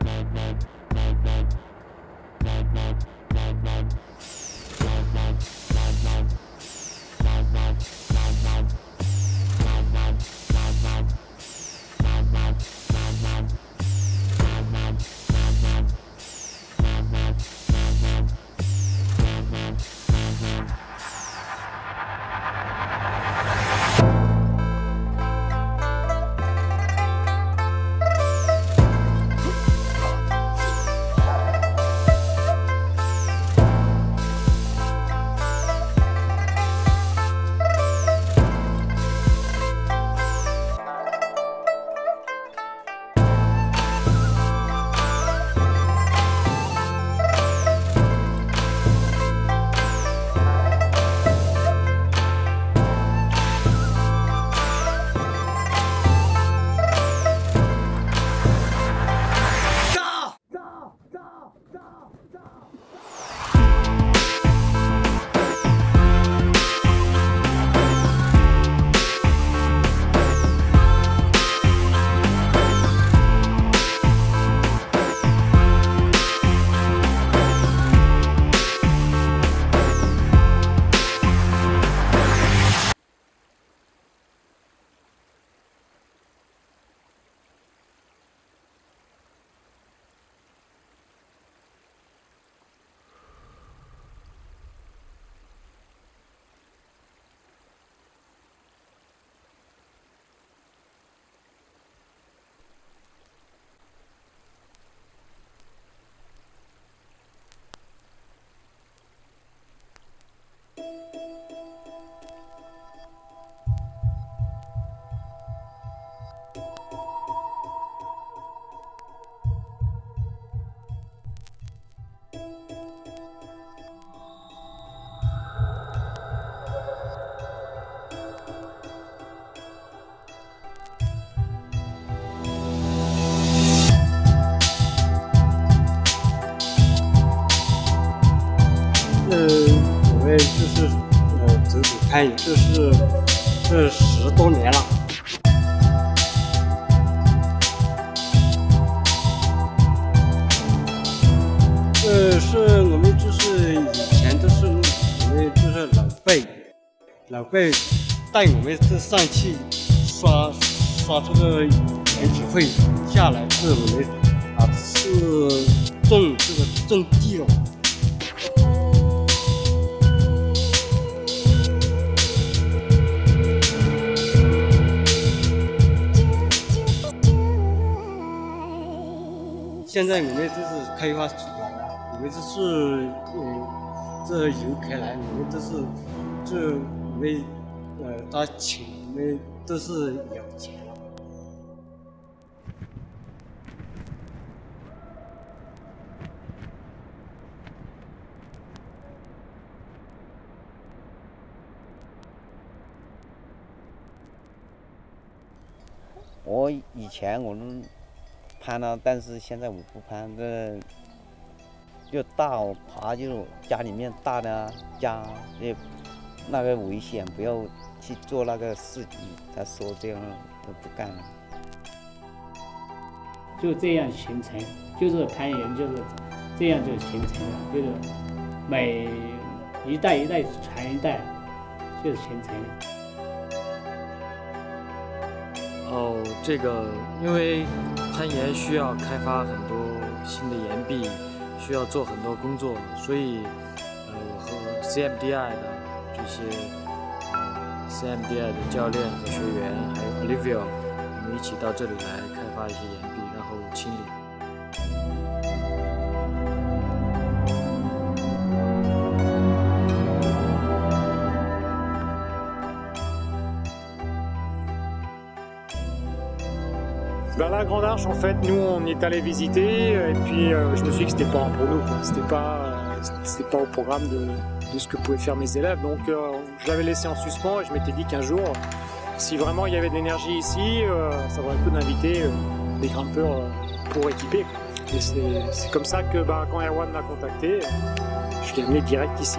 我们就是走走攀岩，就是这10多年了。是我们就是以前都是我们就是老辈带我们这上去刷这个原址费下来，是我们是种地了。现在我们这是开发出来了，我们这是这游客来，我们这是我们他请我们都是有钱了。 我以前我们攀了，但是现在我不攀，这又大爬就家里面大的家也那个危险，不要去做那个事情。他说这样都不干了。 就这样形成，就是攀岩就是这样就形成了，就是每一代一代传一代，就是形成了。 哦，这个因为攀岩需要开发很多新的岩壁，需要做很多工作，所以我和 CMDI 的这些CMDI 的教练和学员，还有 Olivia， 我们一起到这里来开发一些岩壁，然后清理。 La Grande Arche, en fait, nous on est allé visiter et puis je me suis dit que c'était pas pour nous, c'était pas au programme de ce que pouvaient faire mes élèves, donc je l'avais laissé en suspens et je m'étais dit qu'un jour, si vraiment il y avait de l'énergie ici, ça vaudrait le coup d'inviter des grimpeurs pour équiper. Et c'est comme ça que quand Erwan m'a contacté, je l'ai amené direct ici.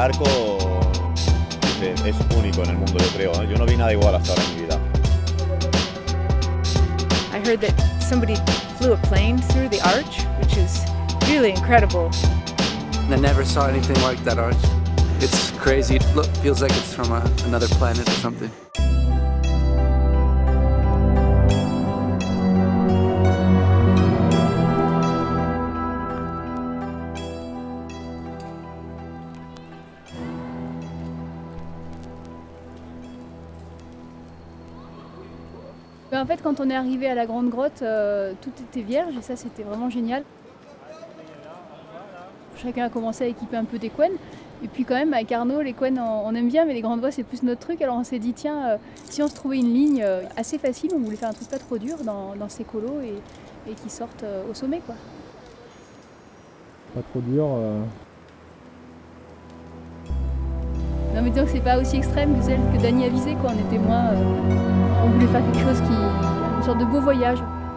arco es único en el mundo, yo creo. Yo no vi nada igual hasta ahora en mi vida. I heard that somebody flew a plane through the arch, which is really incredible. I never saw anything like that arch. It's crazy. It feels like it's from another planet or something. En fait, quand on est arrivé à la Grande Grotte, tout était vierge et ça c'était vraiment génial. Chacun a commencé à équiper un peu des couennes. Et puis quand même avec Arnaud, les couennes on aime bien mais les grandes voies c'est plus notre truc. Alors on s'est dit tiens, si on se trouvait une ligne assez facile, on voulait faire un truc pas trop dur dans ces colos et qui sortent au sommet quoi. Pas trop dur. Non mais disons que c'est pas aussi extrême que celle que Dany a visée quoi. On était moins... on voulait faire quelque chose une sorte de beau voyage.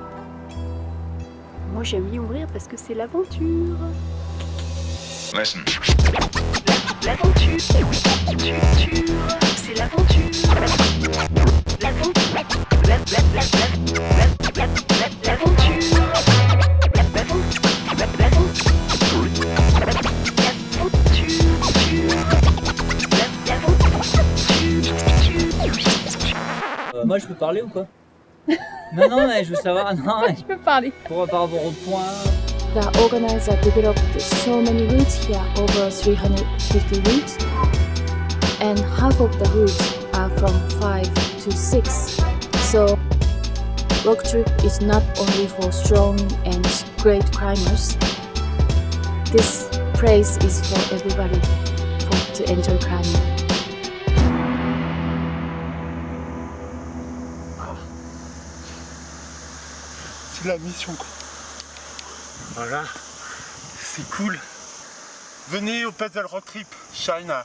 Moi j'aime bien ouvrir parce que c'est l'aventure. Listen. L'aventure, c'est l'aventure. Moi je peux parler ou quoi? Non, mais je veux savoir. Non, Je peux parler. Par rapport au point. The organizer developed so many routes here, over 350 routes, and half of the routes are from 5 to 6. So, rock trip is not only for strong and great climbers. This place is for everybody to enjoy climbing. C'est la mission quoi. Voilà, c'est cool. Venez au Puzzle Rock Trip, China.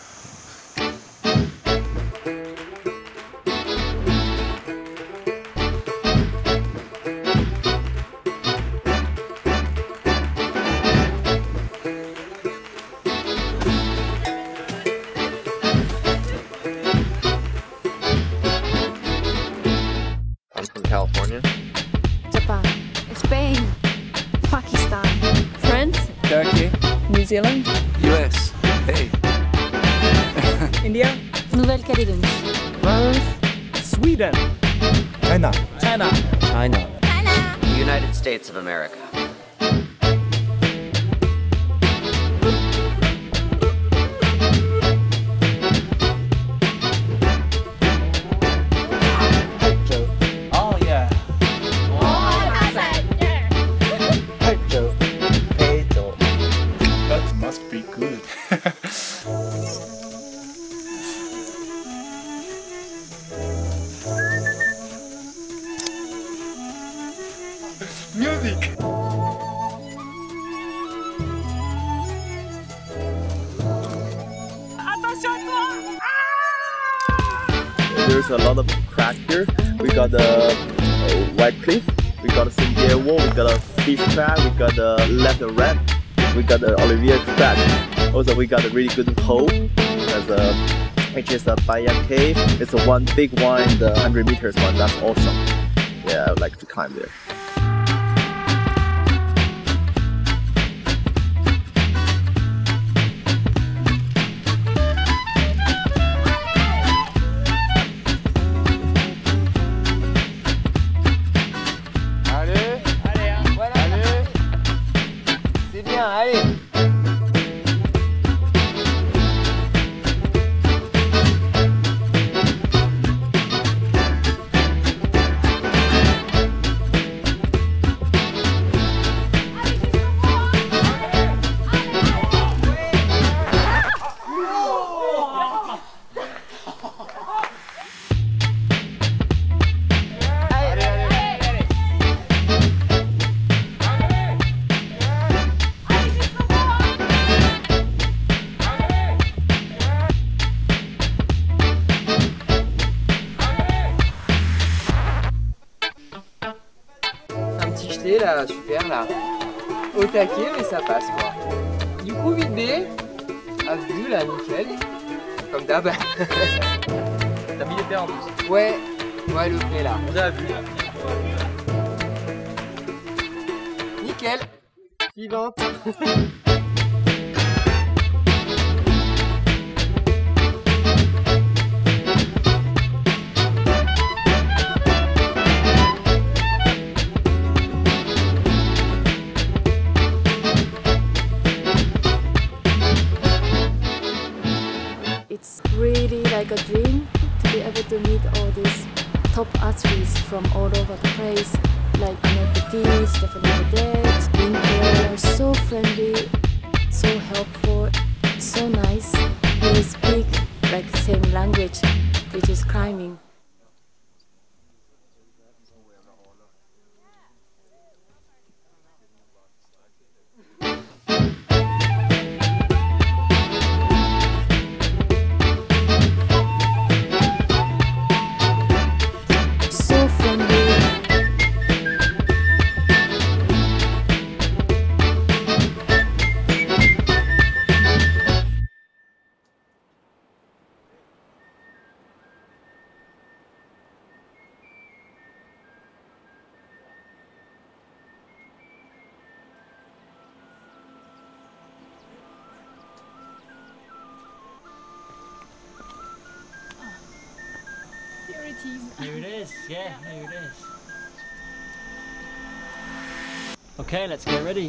I'm from California. Japan, Spain, Pakistan, France, Turkey, New Zealand, US. Hey. India, Nouvelle-Calédonie, France, Sweden, China. China, The United States of America. Oh yeah. That must be good. Music. There's a lot of crack here. We got the White Cliff, we got a Singular Wall, we got a Fish Crack, we got the Left Red, we got the Olivier Crack. Also we got a really good hole, which is a Bayan Cave. It's a one big one, the 100 meters one, that's awesome. Yeah, I would like to climb there. Là, super là, au taquet mais ça passe quoi. Du coup vite B, À vue là, nickel. Comme d'hab. T'as mis les paires en plus. Ouais, le prêt là. On a vu là. Nickel. Suivante. It's really like a dream to be able to meet all these top athletes from all over the place, like Anna Petit, Stephanie Vedette, being here. They're so friendly, so helpful, so nice. They speak like the same language, which is climbing. So friendly. Here it is. Here it is, yeah, here it is. Okay, let's get ready.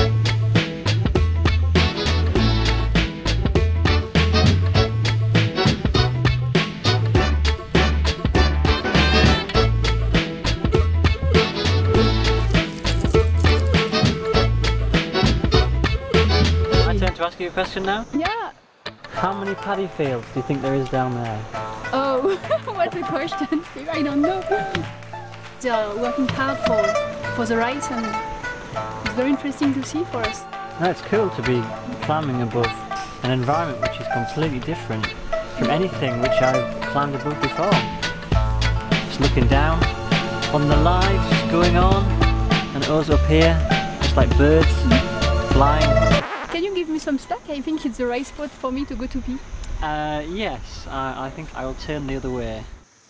My turn to ask you a question now? Yeah. How many paddy fields do you think there is down there? Oh, what a question. I don't know. They're working hard for the race, and it's very interesting to see for us. No, it's cool to be climbing above an environment which is completely different from anything which I've climbed above before. Just looking down on the lives just going on, and us up here, just like birds flying. Can you give me some slack? I think it's the right spot for me to go to pee. Yes, I think I will turn the other way.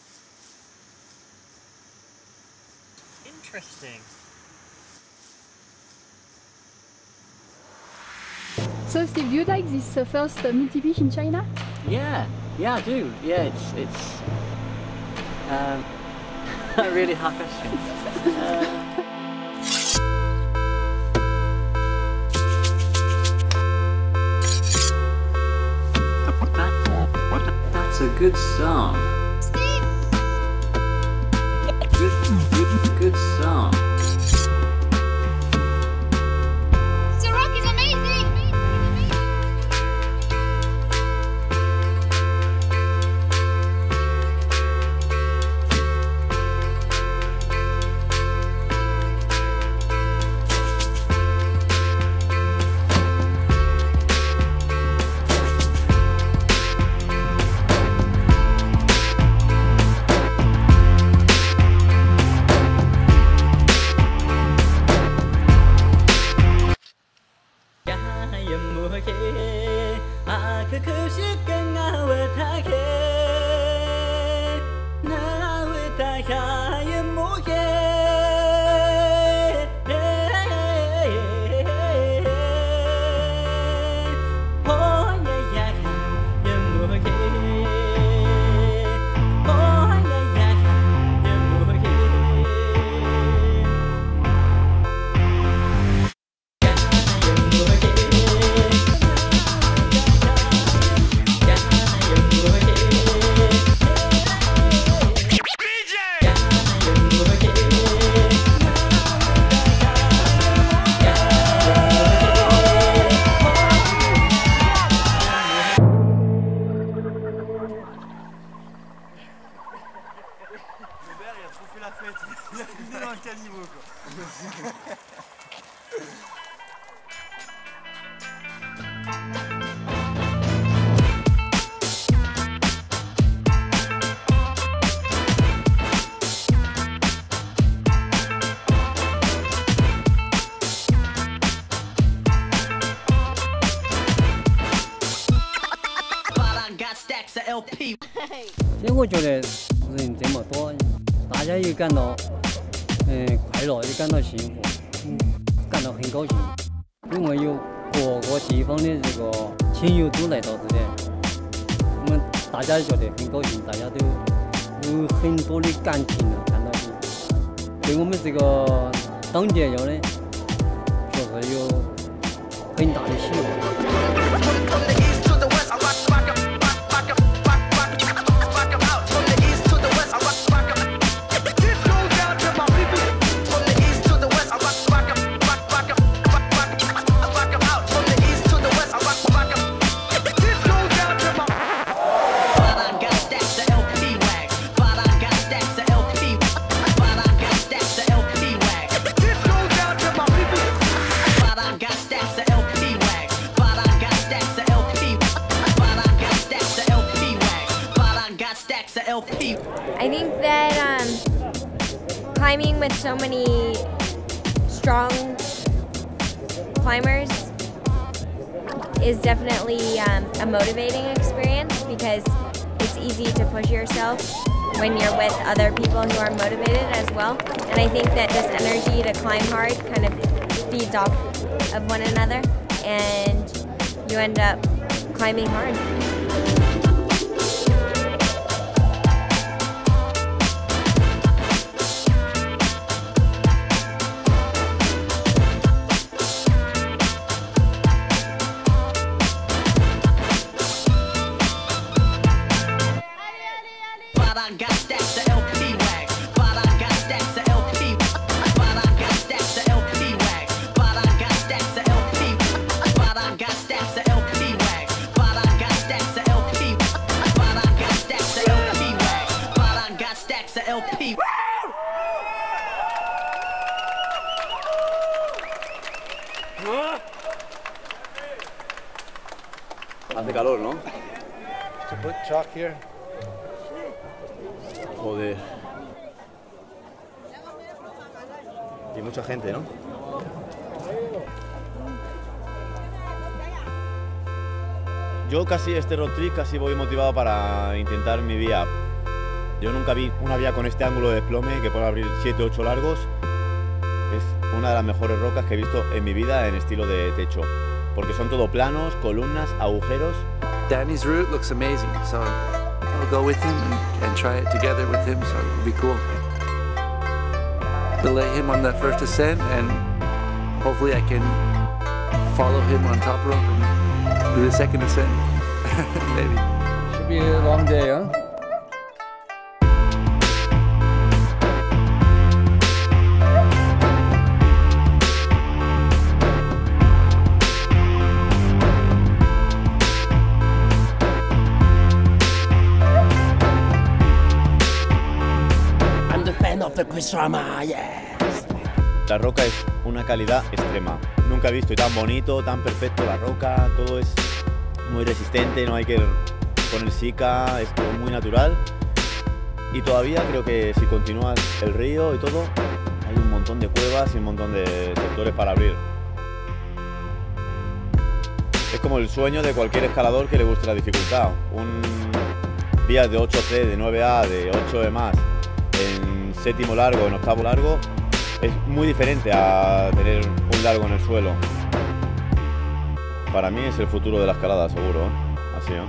Interesting. So Steve, do you like this first multi-pitch in China? Yeah, I do. Yeah, it's a really hard question. That's a good song. Steve! Good song. The rock is amazing! 因为我觉得人这么多，大家也感到快乐，也感到幸福，感到很高兴，因为有各个地方的这个亲友都来到这里，我们大家觉得很高兴，大家都有很多的感情了，看到你，对我们这个党建校呢，确实有很大的希望。 I think that climbing with so many strong climbers is definitely a motivating experience because it's easy to push yourself when you're with other people who are motivated as well. And I think that this energy to climb hard kind of feeds off of one another and you end up climbing hard. Hace calor, ¿no? To put chalk here. Joder. Y mucha gente, ¿no? Yo casi este road trip casi voy motivado para intentar mi vía. Yo nunca vi una vía con este ángulo de desplome que puede abrir 7 o 8 largos. Es una de las mejores rocas que he visto en mi vida en estilo de techo. Porque son todo planos, columnas, agujeros. Danny's route looks amazing, so I'll go with him and try it together with him, so it'll be cool. Delay him on that first ascent and hopefully I can follow him on top rope and do the second ascent, maybe. Should be a long day, huh? The Chris Rama, yes. La roca es una calidad extrema. Nunca he visto tan bonito, tan perfecto la roca. Todo es muy resistente, no hay que poner sica, es todo muy natural. Y todavía creo que si continúas el río y todo, hay un montón de cuevas y un montón de sectores para abrir. Es como el sueño de cualquier escalador que le guste la dificultad. Vías de 8C, de 9A, de 8E+, en séptimo largo, en octavo largo, es muy diferente a tener un largo en el suelo. Para mí es el futuro de la escalada, seguro, ¿eh? Así, ¿eh?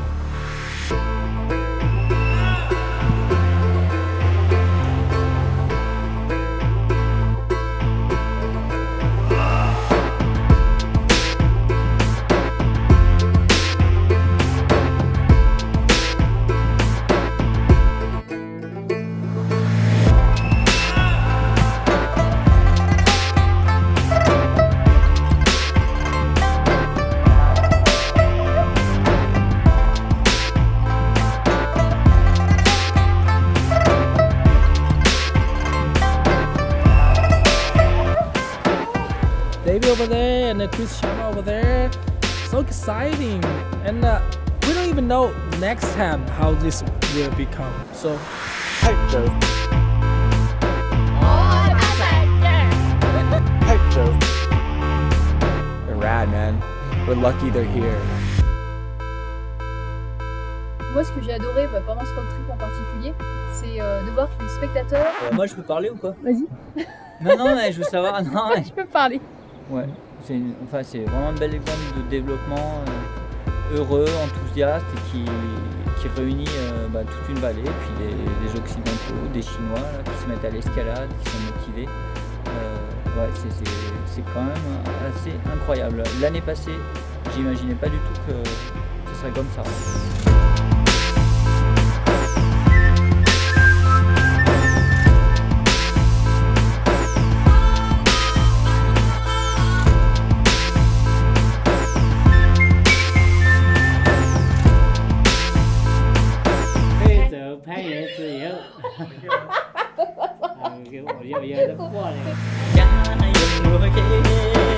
Over there and Chris Sharma over there, so exciting, and we don't even know next time how this will become. So, hey Joe. Hey Joe. They're rad, man. We're lucky they're here. Moi, ce que j'ai adoré pendant ce road trip en particulier, c'est de voir que les spectateurs... Moi, je peux parler ou quoi? Vas-y. Non, mais je veux savoir. Non, mais... Je peux parler. Ouais, c'est vraiment un bel exemple de développement heureux, enthousiaste et qui réunit toute une vallée, puis des Occidentaux, des Chinois là, qui se mettent à l'escalade, qui sont motivés. Ouais, c'est quand même assez incroyable. L'année passée, j'imaginais pas du tout que ce serait comme ça. Cái bộ giờ nó qua này.